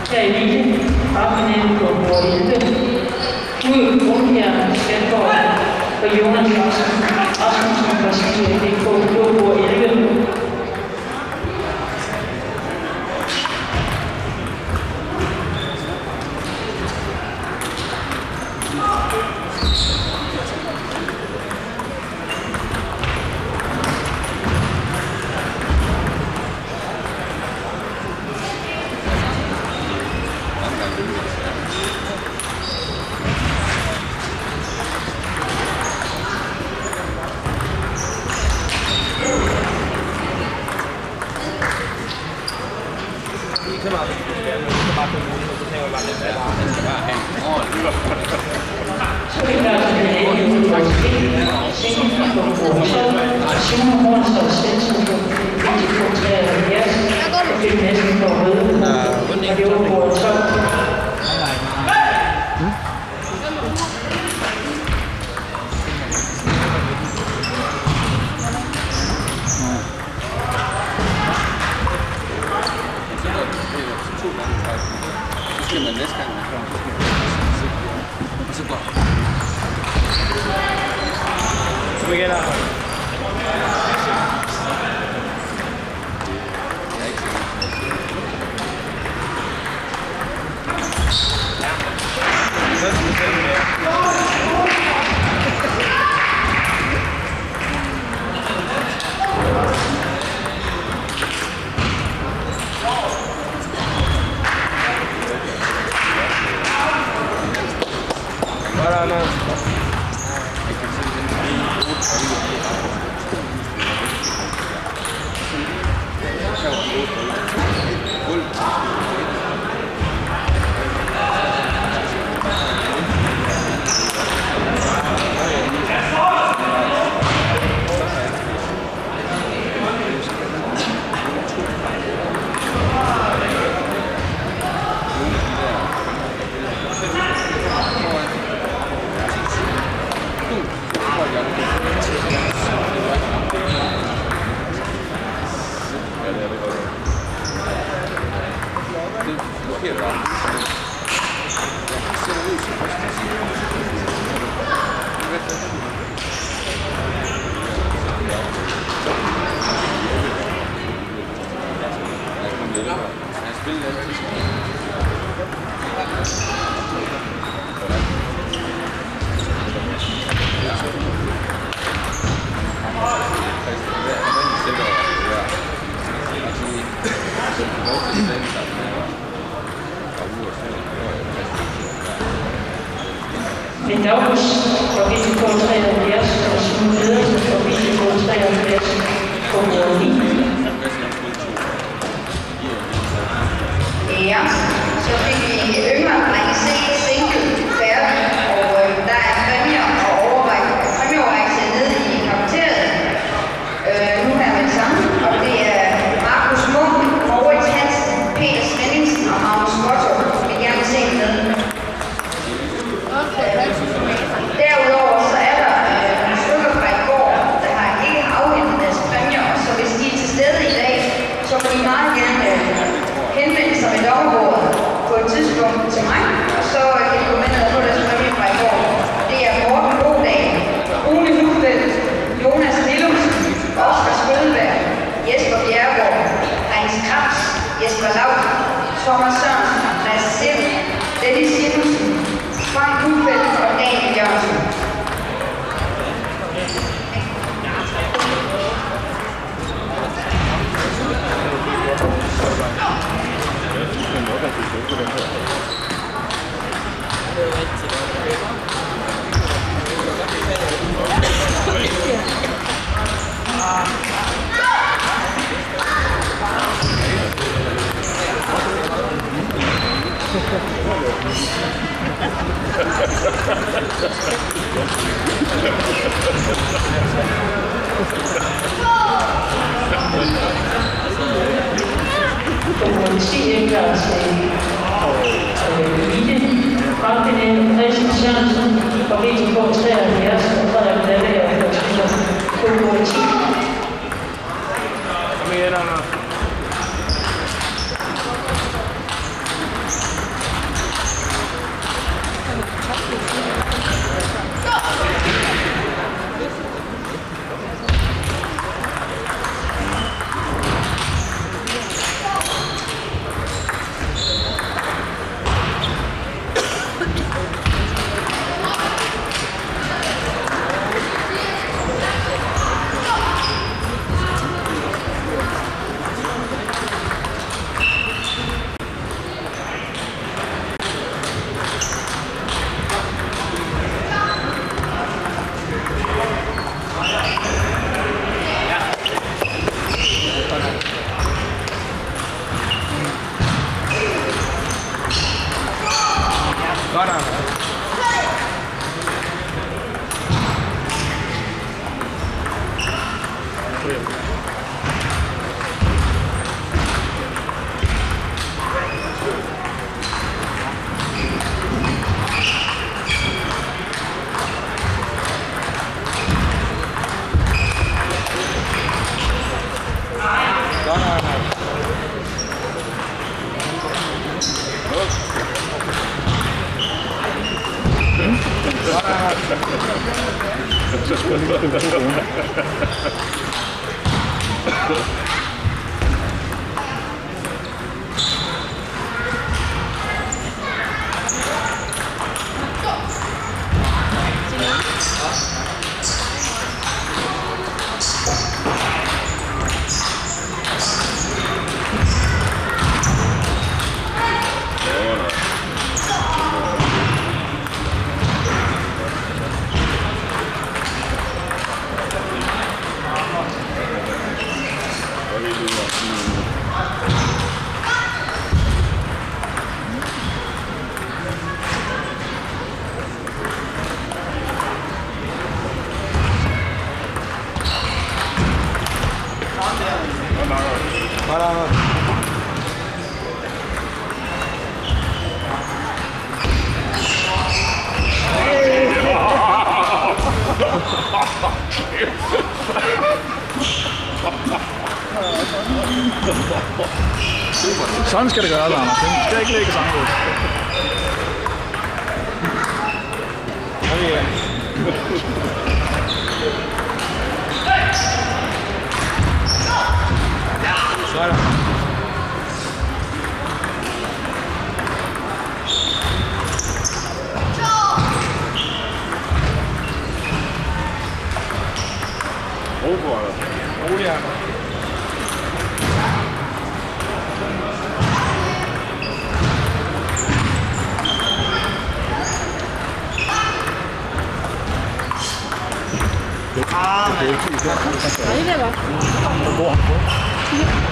Her i Lille, kvartfinalen på Bord 11. Ud Grundkjær, Svendborg og Jonas Rasmussen fra Skive på Bord 11. Daus fra VTK 73 og Simon Pedersen fra VTK 73 på Bord 9. Ja, så fik vi yngre drenge C single færdig, og der er præmier og præmieoverrækkelse nede i kafeteriet. Nu er vi sammen, og det er Markus Munk, Moritz Hansen, Peter Svendingsen og Magnus Motto. Vi vil gerne se med. Derudover så er der nogle stykker fra i går, der har ikke afhentet deres præmier, så hvis de er til stede i dag, så vil de meget gerne henvende sig med dommerbordet på et tidspunkt til mig, og så kan de gå med ned og få deres præmier fra i går. Det er Morten Bodal, Rune Huffeldt, Jonas Lillumsen, Oscar Skødelberg, Jesper Bjerregaard, Heinz Krabs, Jesper Laud, Thomas Sørensen, Lasse Sind, Dennis Simonsen, Frank Huffeldt og Daniel Jørgensen. Kvartfinalen Christian Sørensen fra VTK 73 og Frederik Dallager på Bord 10. Kom igen, Anna. Sådan. Sådan skal det gøre, Anders. Den skal ikke ligge sammen ud. Sådan. Rolig. 아, 네. 아니네 봐.